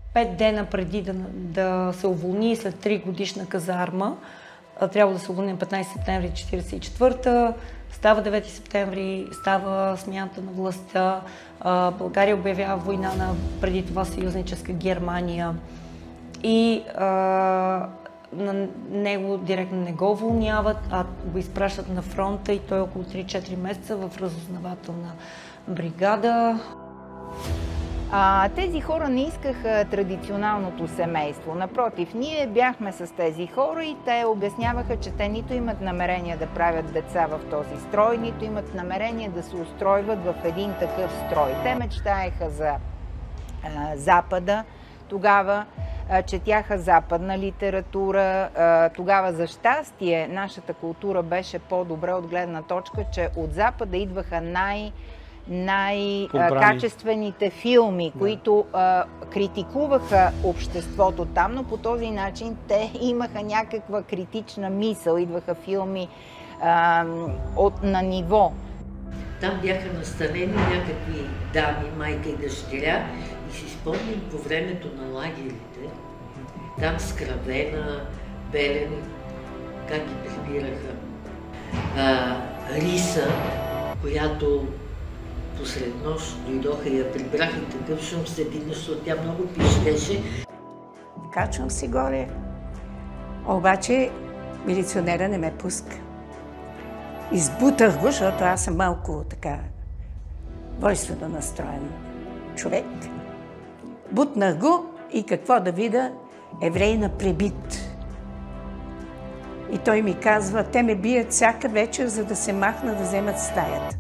5 дена преди да се уволни след 3 годишна казарма. Трябва да се уволни на 15 септември 1944, става 9 септември, става смяната на властта, България обявява война на преди това съюзническа Германия и на него директно не го уволняват, а го изпращат на фронта и той около 3-4 месеца в разузнавателна бригада. Тези хора не искаха традиционалното семейство. Напротив, ние бяхме с тези хора и те обясняваха, че те нито имат намерение да правят деца в този строй, нито имат намерение да се устройват в един такъв строй. Те мечтаеха за Запада тогава, четяха западна литература. Тогава за щастие нашата култура беше по-добре от гледна точка, че от Запада идваха най-качествените филми, които критикуваха обществото там, но по този начин те имаха някаква критична мисъл, идваха филми на ниво. Там бяха настанени някакви дами, майка и дъщеря и си спомням по времето на лагерите, там Скравена, Белен, как ги прибираха, Риса, която посред нощ дойдоха и я прибраха и такъв шум се дигна, защото тя много пищеше. Качвам си горе, обаче милиционера не ме пуска. Избутах го, защото аз съм малко така войствено настроен човек. Бутнах го и какво да видя, еврейна пребит. И той ми казва, те ме бият всяка вечер, за да се махна да вземат стаята.